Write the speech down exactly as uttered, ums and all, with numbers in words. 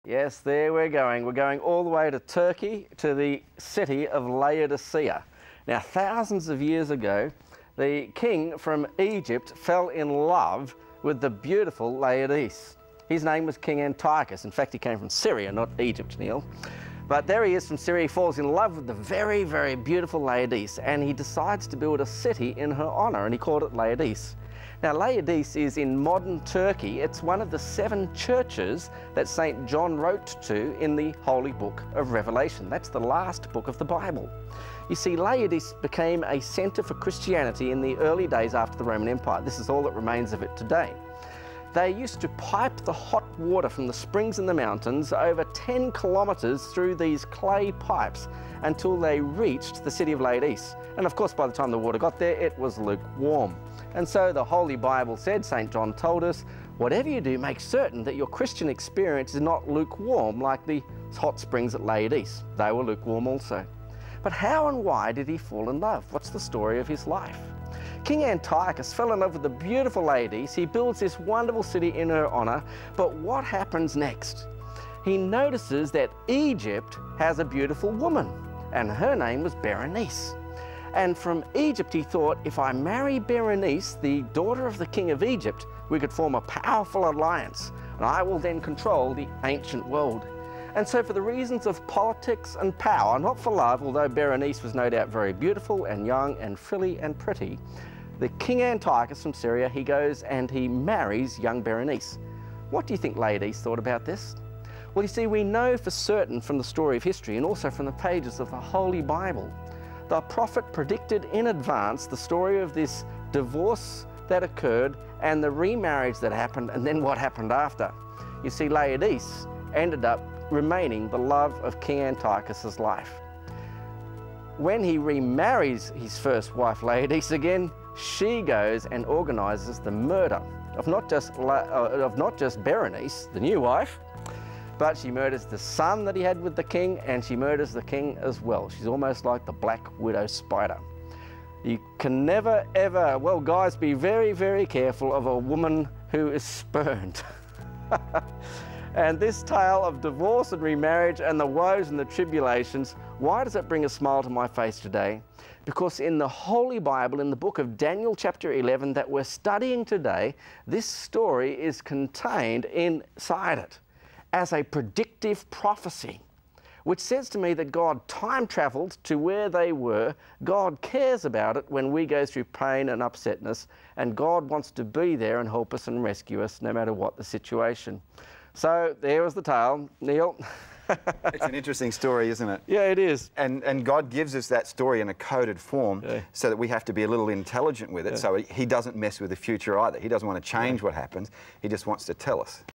Yes, there we're going. We're going all the way to Turkey, to the city of Laodicea. Now, thousands of years ago, the king from Egypt fell in love with the beautiful Laodice. His name was King Antiochus. In fact, he came from Syria, not Egypt, Neil. But there he is from Syria. He falls in love with the very, very beautiful Laodice, and he decides to build a city in her honor, and he called it Laodice. Now, Laodice is in modern Turkey. It's one of the seven churches that Saint John wrote to in the Holy Book of Revelation. That's the last book of the Bible. You see, Laodice became a center for Christianity in the early days after the Roman Empire. This is all that remains of it today. They used to pipe the hot water from the springs in the mountains over ten kilometers through these clay pipes until they reached the city of Laodice. And of course, by the time the water got there, it was lukewarm. And so the Holy Bible said, Saint John told us, whatever you do, make certain that your Christian experience is not lukewarm like the hot springs at Laodice. They were lukewarm also. But how and why did he fall in love? What's the story of his life? King Antiochus fell in love with the beautiful Laodice. He builds this wonderful city in her honor. But what happens next? He notices that Egypt has a beautiful woman, and her name was Berenice. And from Egypt, he thought, if I marry Berenice, the daughter of the king of Egypt, we could form a powerful alliance, and I will then control the ancient world. And so for the reasons of politics and power, not for love, although Berenice was no doubt very beautiful and young and frilly and pretty, the King Antiochus from Syria, he goes and he marries young Berenice. What do you think Laodice thought about this? Well, you see, we know for certain from the story of history and also from the pages of the Holy Bible, the prophet predicted in advance the story of this divorce that occurred and the remarriage that happened, and then what happened after. You see, Laodice ended up remaining the love of King Antiochus's life. When he remarries his first wife, Laodice, again, she goes and organizes the murder of not just, La uh, of not just Berenice, the new wife, but she murders the son that he had with the king, and she murders the king as well. She's almost like the Black Widow spider. You can never, ever, well, guys, be very, very careful of a woman who is spurned. And this tale of divorce and remarriage and the woes and the tribulations, why does it bring a smile to my face today? Because in the Holy Bible, in the book of Daniel chapter eleven that we're studying today, this story is contained inside it as a predictive prophecy, which says to me that God time traveled to where they were. God cares about it when we go through pain and upsetness, and God wants to be there and help us and rescue us no matter what the situation. So there was the tale, Neil. It's an interesting story, isn't it? Yeah, it is. And, and God gives us that story in a coded form, yeah, so that we have to be a little intelligent with it. Yeah. So he doesn't mess with the future either. He doesn't want to change, yeah, what happens. He just wants to tell us.